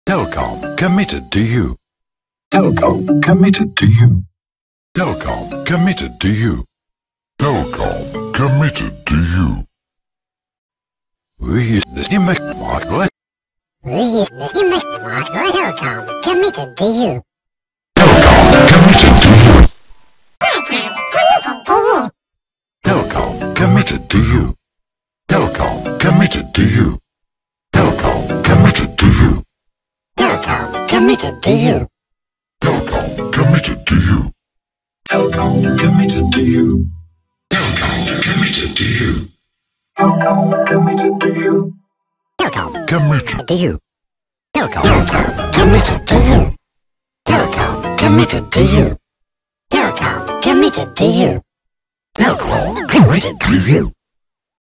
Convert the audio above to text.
Telkom committed to you. Telkom committed to you. Telkom committed to you. Telkom committed to you. We use the gimmick mark. We use the gimmick mark. Telkom committed to you. Telkom committed to you. Telkom committed to you. Telkom committed to you. Telkom committed to you. Telkom committed to you. Telkom committed to you. Telkom committed to you. Telkom committed to you. Telkom committed to you. Telkom Committed to you. Telkom committed to you. Telkom committed to you. Telkom committed to you. Telkom committed to you.